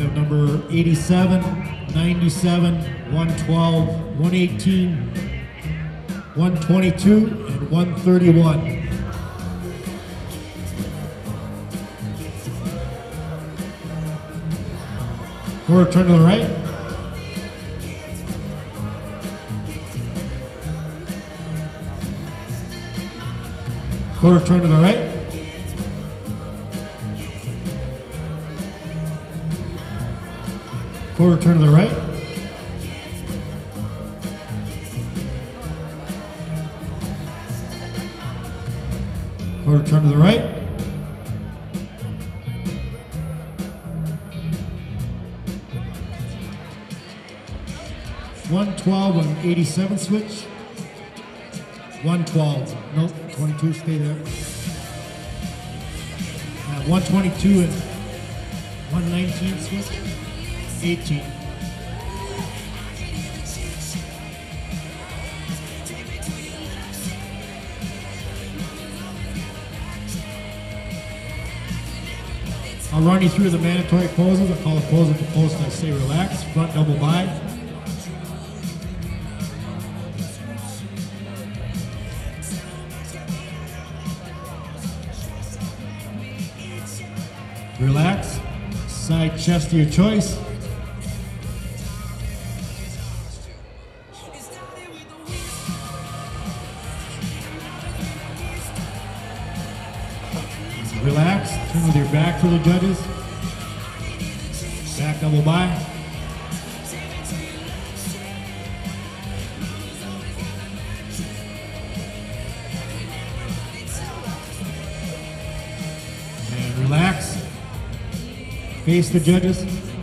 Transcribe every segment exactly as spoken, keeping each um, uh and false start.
We have number eighty-seven, ninety-seven, one twelve, one eighteen, one twenty-two, and one thirty-one. Quarter turn to the right. Quarter turn to the right. Quarter turn to the right. Quarter turn to the right. one twelve and eighty-seven switch. one twelve. Nope, twenty-two, stay there. Uh, one twenty-two and one nineteen switch. eighteen. I'll run you through the mandatory poses. I call the pose at the post I say relax. Front double by. Relax. Side chest to your choice. Relax. Turn with your back for the judges. Back double by. And relax. Face the judges.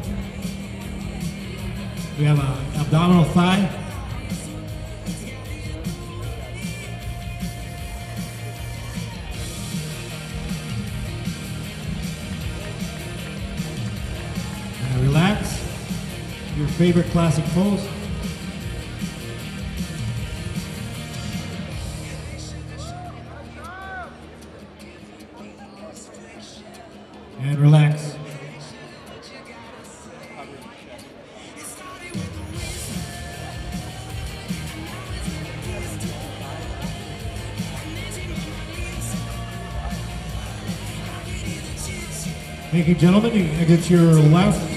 We have an abdominal thigh. And relax. Your favorite classic pose. And relax. Thank you, gentlemen. You can exit your left.